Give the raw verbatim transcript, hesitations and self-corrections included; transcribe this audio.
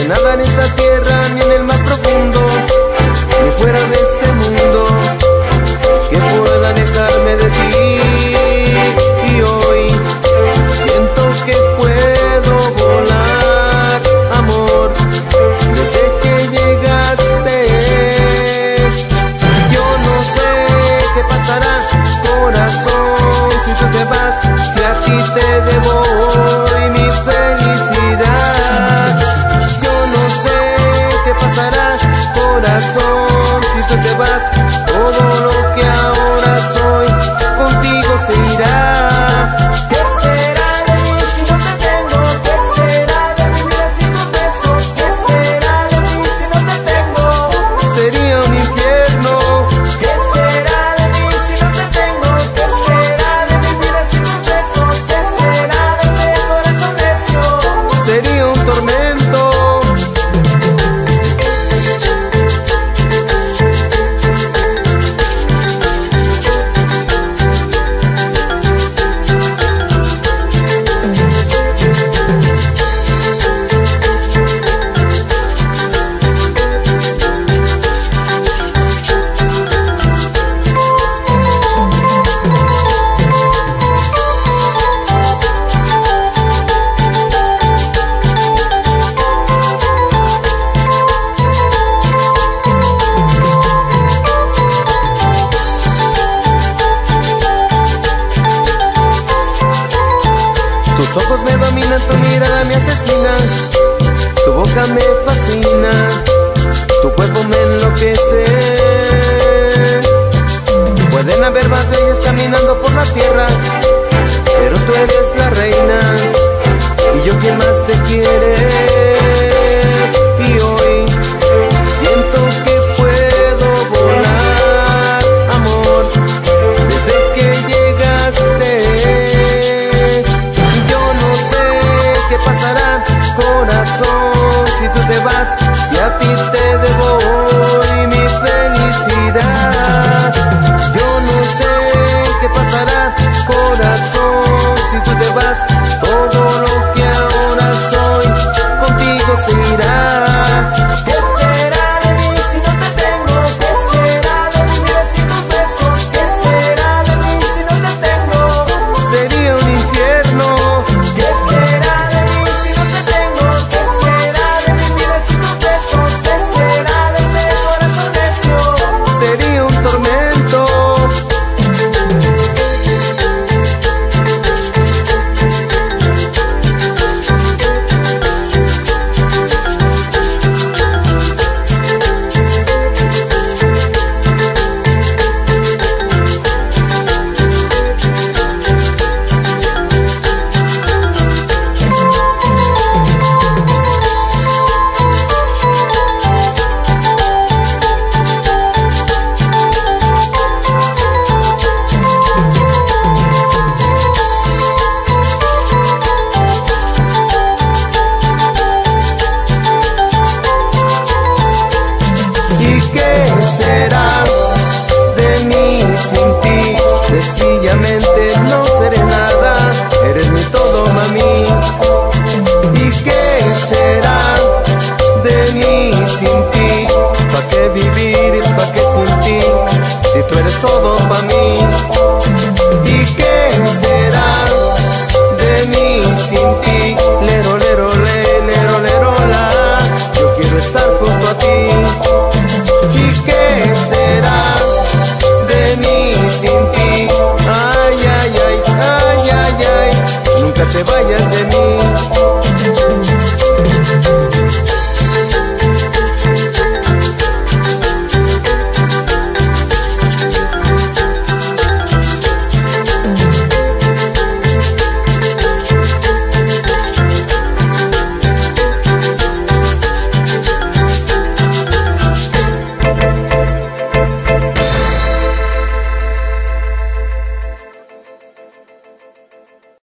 nada en esta tierra, ni en el mar profundo, ni fuera de este mundo, que pueda alejarme de ti. Y hoy siento que puedo volar, amor, desde que llegaste. Yo no sé qué pasará, corazón, si tú te vas, si a ti te debo hoy mi felicidad. Yo no sé qué pasará, corazón, si tú te vas, todo lo que ahora soy contigo se irá. ¿Qué será de mí si no te tengo? ¿Qué será de mi vida sin tus besos? ¿Qué será de mí si no te tengo? Sería un infierno. ¿Qué será de mí si no te tengo? ¿Qué será de mi vida sin tus besos? ¿Qué será de este corazón necio? Sería un tormento. Tus ojos me dominan, tu mirada me asesina, tu boca me fascina, tu cuerpo me enloquece. Pueden haber más bellas caminando por la tierra, pero tú eres la reina y yo quien más te quiere. Y hoy siento que puedo volar, amor, desde que llegaste. ¿Qué pasará, corazón, si tú te vas, si a ti te debo hoy mi felicidad? Yo no sé qué pasará, corazón, si tú te vas, todo lo que ahora soy contigo se irá. ¿Qué será de mí si no te tengo? ¿Qué será de mi vida sin tus besos? ¿Qué será de mí si no te tengo? Sería un infierno. ¿Qué será? Sería un tormento. Será de mí sin ti, sencillamente no seré nada, eres mi todo, mami. ¿Y qué será de mí sin ti? ¿Pa' qué vivir, pa' qué sin ti, si tú eres todo pa' mí? ¿Y qué será de mí sin ti? Lero, lero, le, lero, lero, la, yo quiero estar junto a ti. ¿Y qué será de mí sin ti? Ay, ay, ay, ay, ay, ay, nunca te vayas de